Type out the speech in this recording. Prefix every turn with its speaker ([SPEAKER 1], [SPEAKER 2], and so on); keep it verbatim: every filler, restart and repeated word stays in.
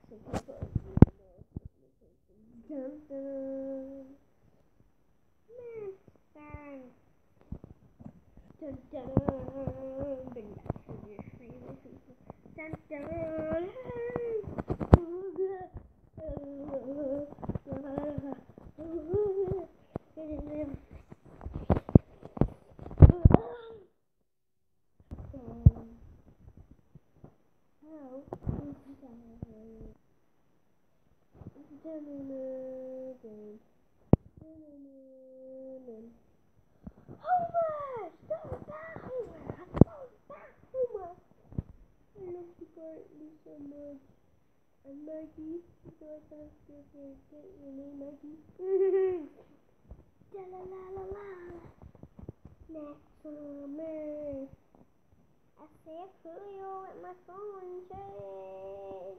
[SPEAKER 1] Dun dun. Master. Dun dun. Bring back to your free Dun dun. Homer! Stop that, Homer! Stop that, Homer! I love the garden so much. And Maggie, you guys have to get your name, Maggie. La la la la la. Next summer, I say a Julio with my phone, Jay.